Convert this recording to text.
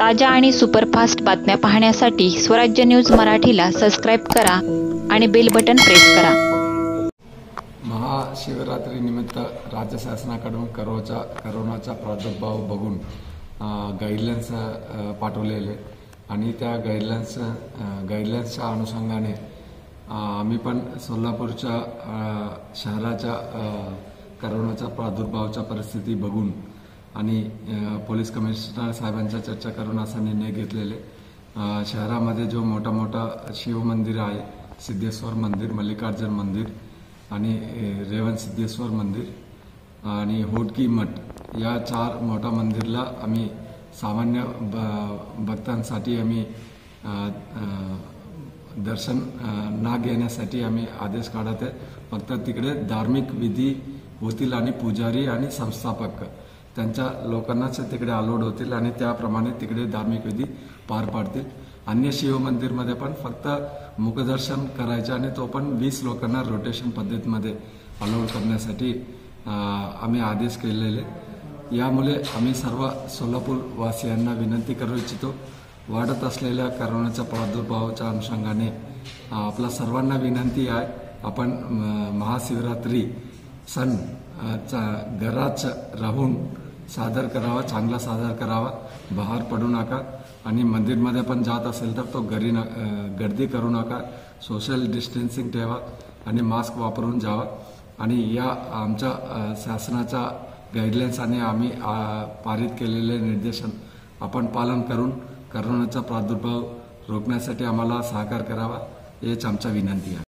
ताज्या आणि सुपरफास्ट बातम्या पाहण्यासाठी स्वराज्य न्यूज मराठीला सबस्क्राइब करा आणि बेल बटन प्रेस करा। महाशिवरात्री निमित्त राज्य शासनाकडून कोरोनाचा प्रादुर्भाव बघून गाईडलाईन्स पाठवलेले आणि त्या गाईडलाईन्सच्या अनुषंगाने आम्ही पण सोलापूरच्या शहराच्या कोरोनाचा प्रादुर्भावाच्या परिस्थिती बघून आणि पोलीस कमिशनर साहेबांच्या चर्चा करून असा निर्णय घेतलेले। शहरामध्ये जो मोठा मोठा शिव मंदिर आहे, सिद्धेश्वर मंदिर, मल्लिकार्जुन मंदिर आणि रेवण सिद्धेश्वर मंदिर आणि होडकी मठ, या 4 मोठा मंदिरला आम्ही सामान्य भक्तांसाठी आम्ही दर्शन ना घेण्यासाठी आम्ही आदेश काढत आहे। फक्त तिकडे धार्मिक विधी होतील आणि पुजारी आणि संस्थापक त्यांच्या लोकांनाच तिकडे अलाउड होतील आणि त्याप्रमाणे तिकडे धार्मिक विधी पार पाडतील। अन्य शिव मंदिरमध्ये पण फक्त मुखदर्शन करायचे आणि तो पण 20 लोकांना रोटेशन पद्धतीमध्ये अलाउड करण्यासाठी आम्ही आदेश केलेले। यामुळे आम्ही सर्व सोलापूर वासियांना विनंती करू इच्छितो, वाढत असलेल्या कोरोनाच्या प्रादुर्भावाच्या अनुषंगाने आपल्या सर्वांना विनंती आहे, आपण महाशिवरात्री सण घराच राहून सादर करावा, चांगला सादर करावा, बाहेर पडू नका आणि मंदिरमध्ये पण जात असेल तर तो गर्दी करू नका, सोशल डिस्टन्सिंग ठेवा आणि मास्क वापरून जावा आणि या आमच्या शासनाच्या गाईडलाईन्स आणि आम्ही पारित केलेले निर्देशन आपण पालन करून कोरोनाचा प्रादुर्भाव रोखण्यासाठी आम्हाला सहकार्य करावा, हेच आमची विनंती आहे।